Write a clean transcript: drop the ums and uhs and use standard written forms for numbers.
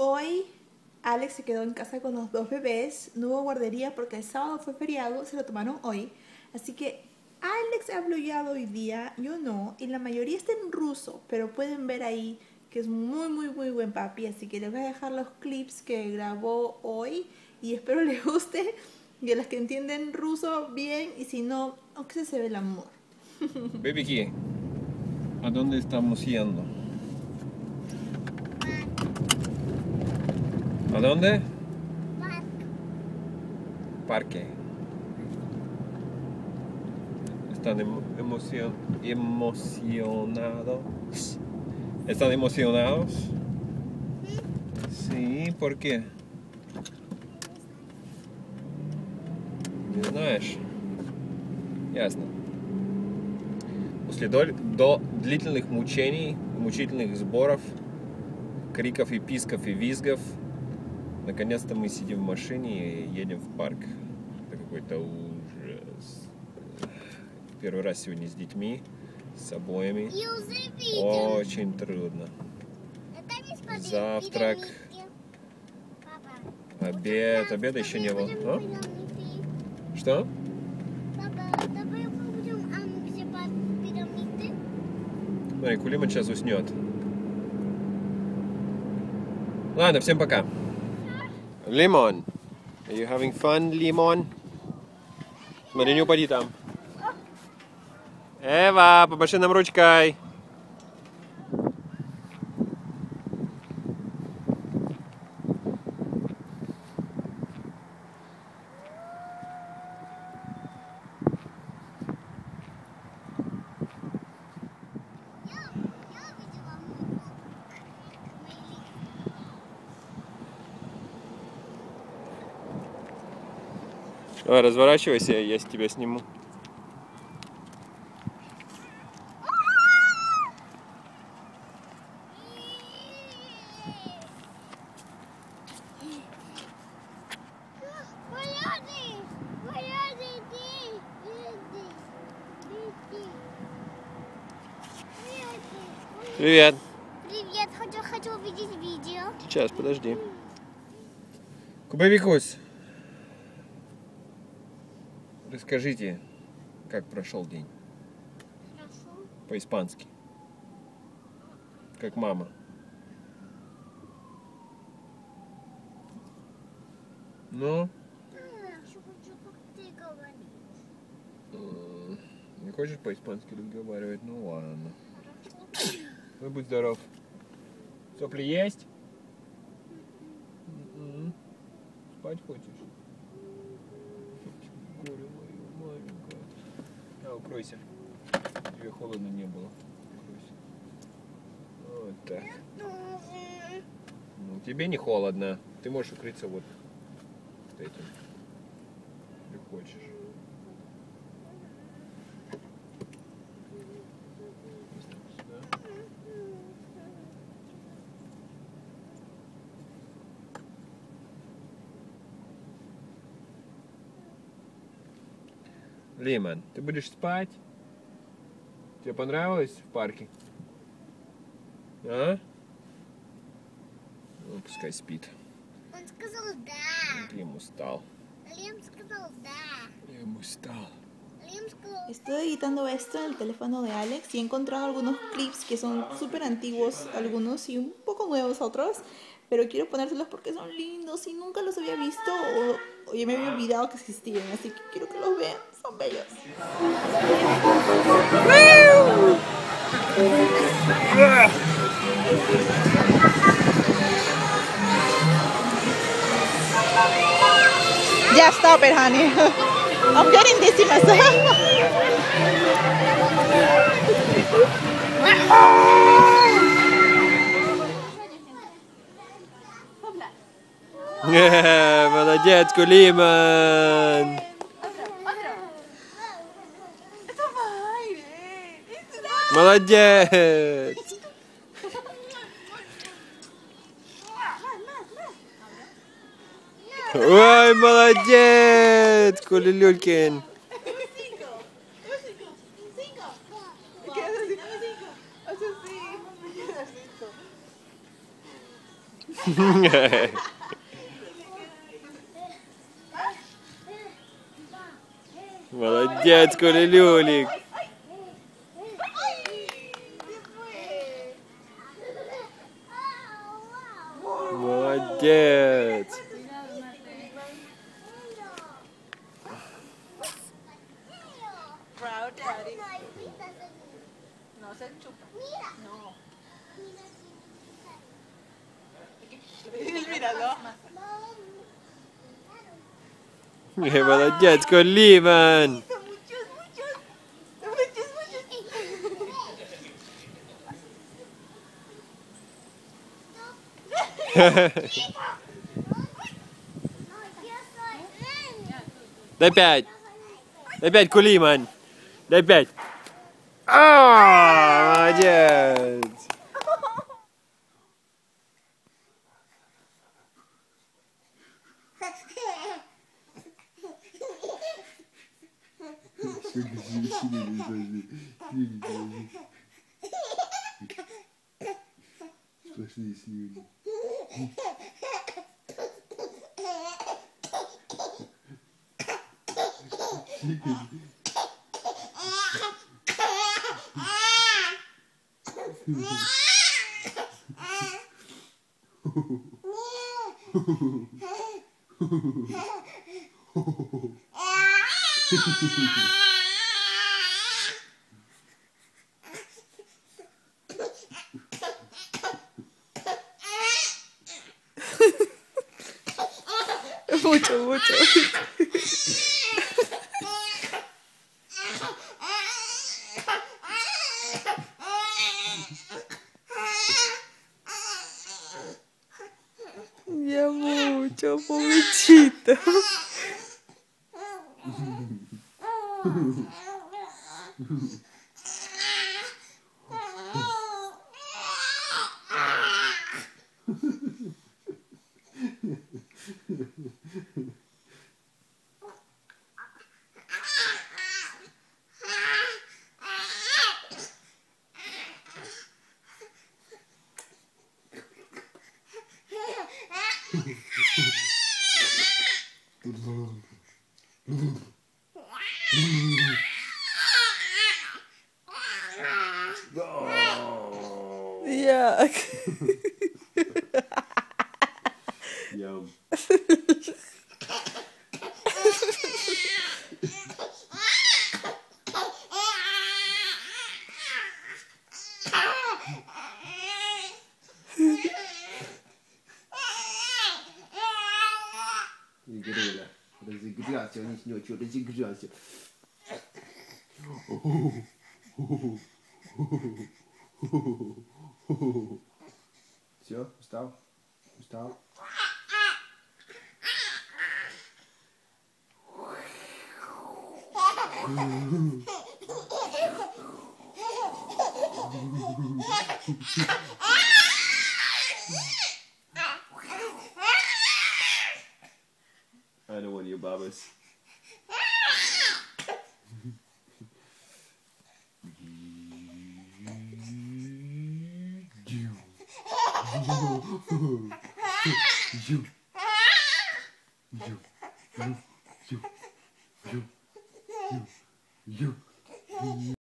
Hoy Alex se quedó en casa con los dos bebés, no hubo guardería porque el sábado fue feriado, se lo tomaron hoy. Así que Alex ha hablado hoy día, yo no, y la mayoría está en ruso, pero pueden ver ahí que es muy buen papi, así que les voy a dejar los clips que grabó hoy y espero les guste, y a las que entienden ruso bien, y si no, aunque se ve el amor. Бебики, ¿a dónde estamos yendo? ¿A dónde? Parque. ¿Están emocionados? ¿Están emocionados? Sí, ¿por qué? Не знаешь? Ясно. После длительных мучений, мучительных сборов, криков и писков и визгов, наконец-то мы сидим в машине и едем в парк. Это какой-то ужас. Первый раз сегодня с детьми, с обоими. Очень трудно. Завтрак, обед. Обеда еще не было. А? Что? Смотри, Кулиман сейчас уснет. Ладно, всем пока. Лимон. Are you having fun, Лимон? Смотри, не упади там. Эва, помаши нам ручкой. Давай, разворачивайся, я тебя сниму. Привет. Привет, хочу увидеть видео. Сейчас, подожди. Кубовикус, расскажите, как прошел день. Хорошо. По-испански. Как мама. Ну? Хочу, как ты говоришь. Не хочешь по-испански разговаривать? Ну ладно. Ну будь здоров. Сопли есть? Спать хочешь? Горе мое маленькое. На, укройся. Тебе холодно не было. Укройся. Вот так. Ну, тебе не холодно. Ты можешь укрыться вот этим. Если хочешь. Лимон, ты будешь спать? Тебе понравилось в парке? А? Ну, пускай спит. Он сказал да. Лим устал. Лим сказал да. Лим устал. Лим сказал... Estoy editando esto en el teléfono de Alex y he encontrado algunos clips que son súper antiguos, algunos y un poco nuevos otros, pero quiero ponérselos porque son lindos y nunca los había visto o ya me había olvidado que existían, así que quiero que los vean, son bellos. Yeah, stop it, honey. I'm getting dizzy myself. Молодец, Кулиман! Молодец! Ой, молодец, Кулилюлькин! Молодец, Коля-Люлик. Молодец. Proud Daddy. No se chupa. Mira. No. Míralo. Молодец, Колиман. Дай 5. Дай 5, Кулиман. Дай 5. Молодец. Сплошные слюни. Mucho, mucho. Ya mucho, pobrecito. Yuck. Yum. Игрыла. Разыгрался, он с ночью разыгрался. Все, устал? Устал? I don't want your babas. You.